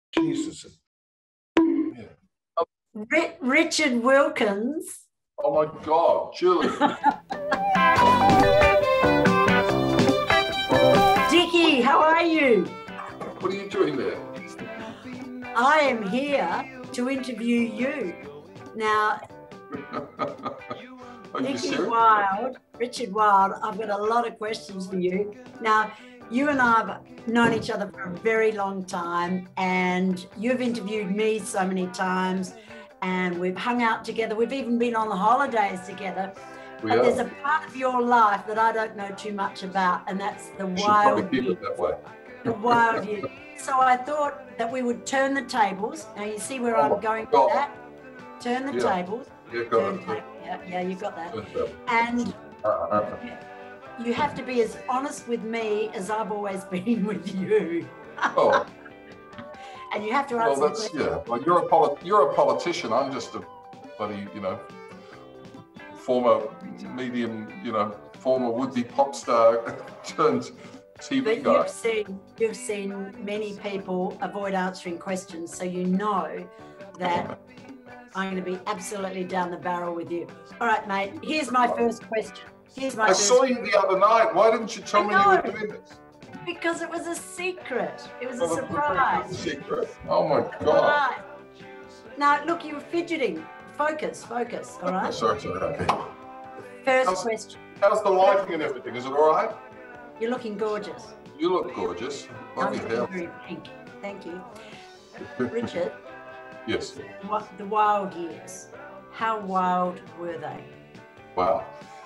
Jesus. Yeah. Richard Wilkins. Oh my God, Julie. Dickie, how are you? What are you doing there? I am here to interview you. Now, Dickie Wilde, Richard Wilde, I've got a lot of questions for you. Now, you and I have known each other for a very long time, and you've interviewed me so many times, and we've hung out together. We've even been on the holidays together. But there's a part of your life that I don't know too much about, and that's the wild years. The wild years. So I thought that we would turn the tables. Now you see where I'm going with that? Turn the tables. Yeah, got it. Yeah, you got that. And you have to be as honest with me as I've always been with you. Oh. And you have to answer. Well, that's Well, you're a politician. I'm just a bloody, former medium, former would-be pop star turned TV guy. You've seen many people avoid answering questions, so you know that I'm going to be absolutely down the barrel with you. All right, mate. Here's my first question. I saw you the other night. Why didn't you tell me you were doing this? Because it was a secret. It was a surprise. Secret. Oh my God. Now, look, you were fidgeting. Focus, all right? Sorry, okay. First question. How's the lighting and everything? Is it all right? You're looking gorgeous. You look gorgeous. Love your hair. Very pink. Thank you. Richard. Yes. The Wilde Years. How wild were they? Wow.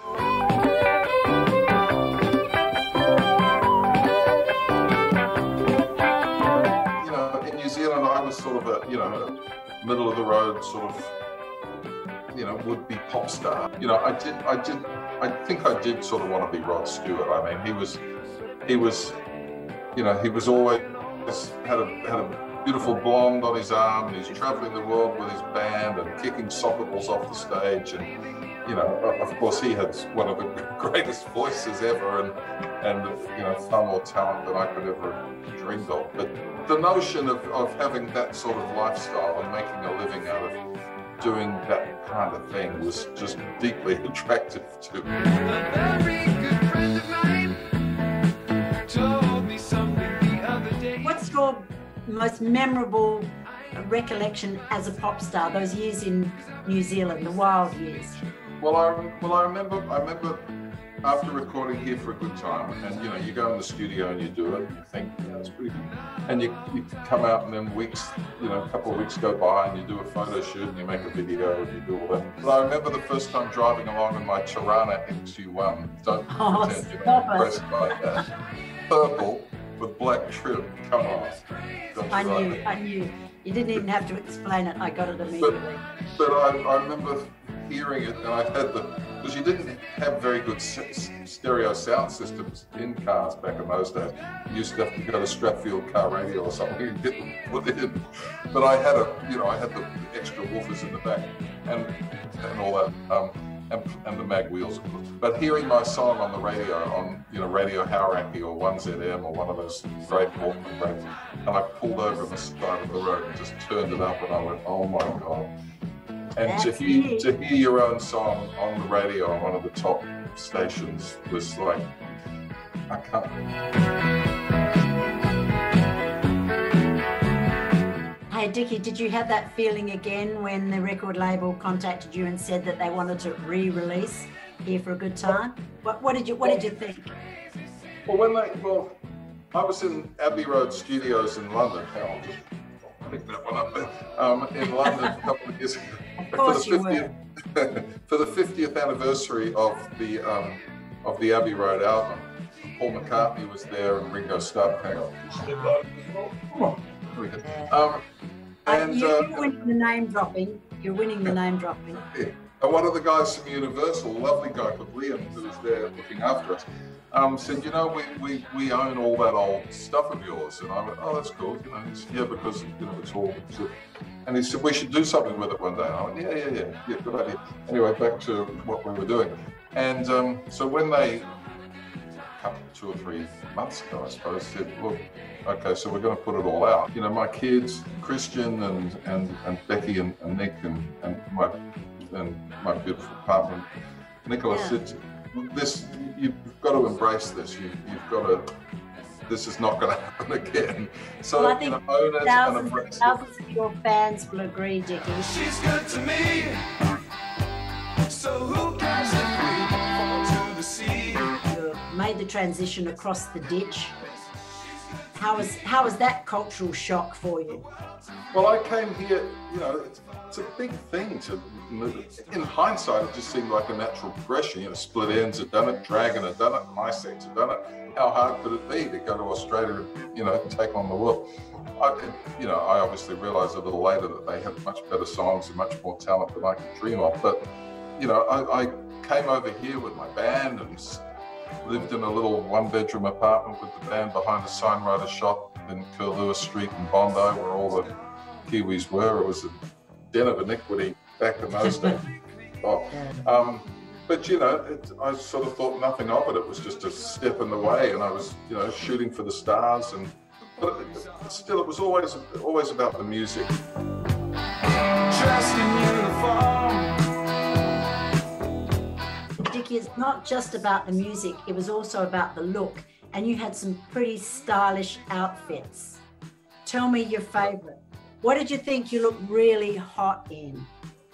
In New Zealand, I was sort of a, middle of the road sort of, would-be pop star. I think I did sort of want to be Rod Stewart. I mean, he was always had a beautiful blonde on his arm, and he's traveling the world with his band and kicking soccer balls off the stage. And, of course, he had one of the greatest voices ever and far more talent than I could ever have dreamed of. But the notion of having that sort of lifestyle and making a living out of doing that kind of thing was just deeply attractive to me. A very good friend of mine told me something the other day. What's your most memorable recollection as a pop star, those years in New Zealand, the Wilde Years? Well, I remember after recording Here for a Good Time, and you go in the studio and you do it, and you think, it's pretty good. And you come out, and then a couple of weeks go by, and you do a photo shoot, and you make a video, and you do all that. But I remember the first time driving along in my Tirana XU1. Don't pretend you're impressed by that. Purple with black trim. Come on. I knew. You didn't even have to explain it. I got it immediately. But I remember hearing it, and I had because you didn't have very good stereo sound systems in cars back in those days. You used to have to go to Stratfield Car Radio or something and get them put in. But I had the extra woofers in the back and all that, and the mag wheels, of course. But hearing my song on the radio, on Radio Hauraki or 1ZM or one of those great Walkman breaks, and I pulled over on the side of the road and just turned it up, and I went, oh my God. And to hear your own song on the radio on one of the top stations was like, I can't. Hey Dickie, did you have that feeling again when the record label contacted you and said that they wanted to re-release Here for a Good Time? What did you think? Well, I was in Abbey Road Studios in London. I'll just pick that one up there. In London a couple of years ago. Of course you were. For the 50th anniversary of the Abbey Road album. Paul McCartney was there and Ringo Starr. Hang on. You're winning the name dropping. You're winning the name dropping. Yeah. And one of the guys from Universal, a lovely guy called Liam, who was there looking after us, said, we own all that old stuff of yours. And I went, oh, that's cool. He said, yeah, because it's all. And he said, we should do something with it one day. And I went, yeah, good idea. Anyway, back to what we were doing. And so when they, 2 or 3 months ago, I suppose, said, look, okay, so we're going to put it all out. You know, my kids, Christian and Becky and Nick and my beautiful partner, Nicola said, this, you've got to embrace this. You've got to, this is not going to happen again. So, well, I think own it and embrace thousands of your fans will agree, Dickie. She's good to me. So who cares if we fall to the sea? You made the transition across the ditch. How was that cultural shock for you? Well, I came here, you know, it's a big thing to move. In hindsight, it just seemed like a natural progression. You know, Split Ends had done it, Dragon had done it, My Sex had done it. How hard could it be to go to Australia, you know, and take on the world? I obviously realised a little later that they had much better songs and much more talent than I could dream of. But, you know, I came over here with my band and lived in a little one-bedroom apartment with the band behind a signwriter shop in Curlew Street in Bondi, where all the Kiwis were. It was a den of iniquity back in those days. But, you know, I sort of thought nothing of it. It was just a step in the way, and I was, you know, shooting for the stars. But still, it was always about the music. Dressed in uniform. Dickie, it's not just about the music, it was also about the look, and you had some pretty stylish outfits. Tell me your favourite. What did you think you looked really hot in?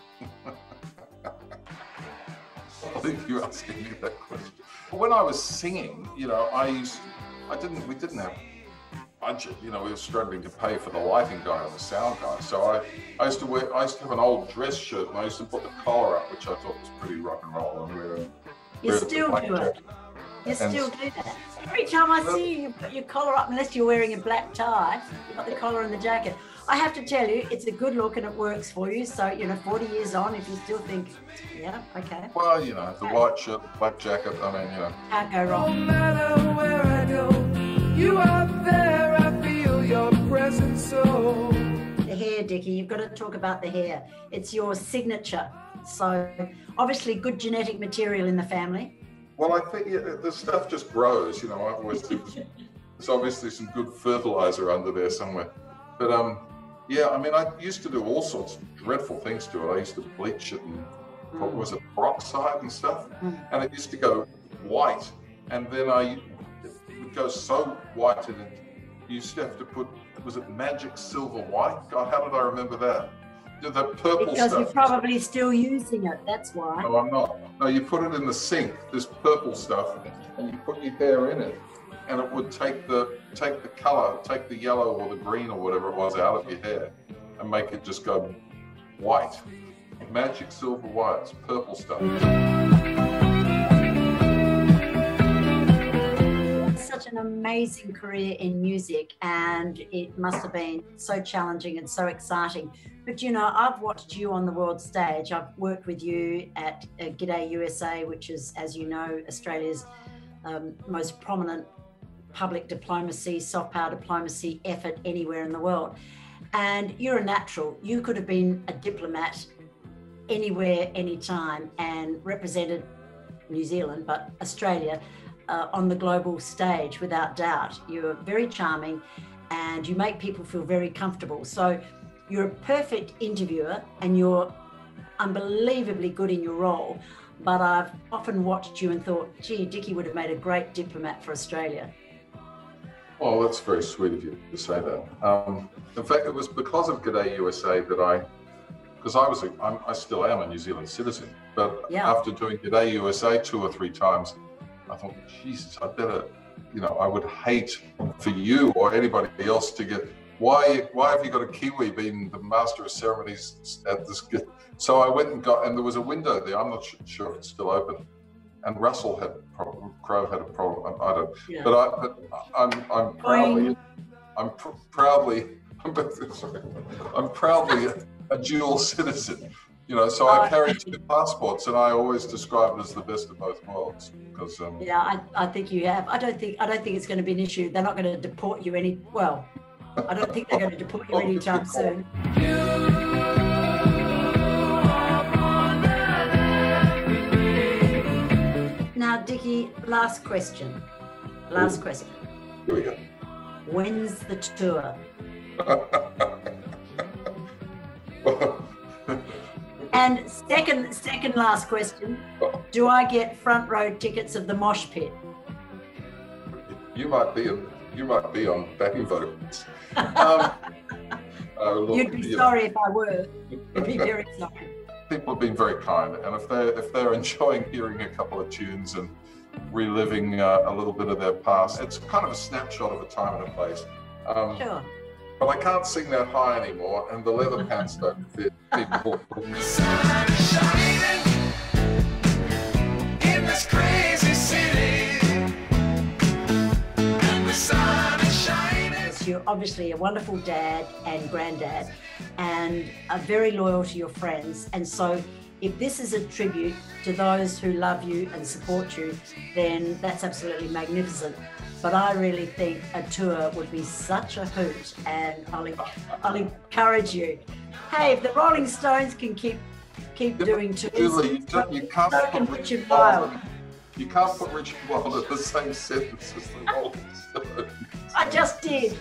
I think you're asking me that question. When I was singing, you know, we didn't have budget. You know, we were struggling to pay for the lighting guy and the sound guy. So I used to have an old dress shirt, and I used to put the collar up, which I thought was pretty rock and roll. And you still do it. You still do that. Every time I see you, you put your collar up, unless you're wearing a black tie, you've got the collar and the jacket. I have to tell you, it's a good look and it works for you. So, you know, 40 years on, if you still think, yeah, okay. Well, you know, the white shirt, black jacket, I mean, you know. Can't go No wrong. matter where I go, you are there. I feel your presence so. The hair, Dickie, you've got to talk about the hair. It's your signature. So, obviously, good genetic material in the family. Well, I think the stuff just grows, you know. I've always think there's obviously some good fertilizer under there somewhere. But, yeah, I mean, I used to do all sorts of dreadful things to it. I used to bleach it and, what was it, peroxide and stuff? And it used to go white. And then it would go so white, and you used to have to put, was it magic silver white? God, how did I remember that? The purple Because stuff. you're probably still using it, that's why. No, I'm not. No, you put it in the sink, this purple stuff, and you put your hair in it, and it would take the color, take the yellow or the green or whatever it was out of your hair, and make it just go white. Magic silver white, it's purple stuff. Such an amazing career in music, and it must have been so challenging and so exciting. But you know, I've watched you on the world stage. I've worked with you at G'day USA, which is, as you know, Australia's most prominent public diplomacy, soft power diplomacy effort anywhere in the world. And you're a natural. You could have been a diplomat anywhere, anytime, and represented New Zealand, but Australia on the global stage, without doubt. You're very charming and you make people feel very comfortable. So you're a perfect interviewer and you're unbelievably good in your role. But I've often watched you and thought, gee, Dickie would have made a great diplomat for Australia. Oh, that's very sweet of you to say that. In fact, it was because of G'day USA that because I still am a New Zealand citizen, but after doing G'day USA 2 or 3 times, I thought, Jesus, I better, you know, I would hate for you or anybody else to get, why have you got a Kiwi being the master of ceremonies at this? So I went and and there was a window there. I'm not sure if it's still open. And Russell had a problem, Crowe had a problem. I don't, but I'm proudly a dual citizen. You know, so I carry 2 passports, and I always describe it as the best of both worlds. Because I think you have. I don't think it's going to be an issue. They're not going to deport you I don't think they're going to deport you anytime soon. Now, Dickie, last question. Here we go. When's the tour? And second last question, do I get front row tickets of the mosh pit? You might be on backing vocals. You'd be sorry if I were. You'd be very sorry. People have been very kind, and if they're enjoying hearing a couple of tunes and reliving a little bit of their past, it's kind of a snapshot of a time and a place. Sure. But I can't sing that high anymore, and the leather pants don't fit. People. The sun is shining in this crazy city, and the sun is shining. You're obviously a wonderful dad and granddad, and are very loyal to your friends. And so if this is a tribute to those who love you and support you, then that's absolutely magnificent. But I really think a tour would be such a hoot, and I'll encourage you. Hey, if the Rolling Stones can keep doing tours, Julie, you can't so can Richard Wilde. You can't put Richard Wilde in the same sentence as the Rolling Stones. I just did.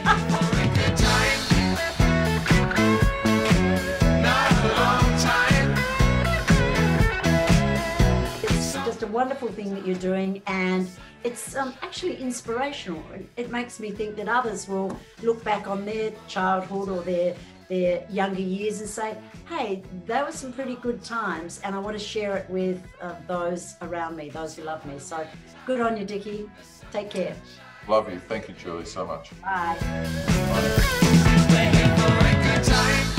It's just a wonderful thing that you're doing, and it's actually inspirational. It makes me think that others will look back on their childhood or their younger years and say, hey, there were some pretty good times, and I want to share it with those around me, those who love me. So good on you, Dickie. Take care. Love you. Thank you, Julie, so much. Bye. Bye.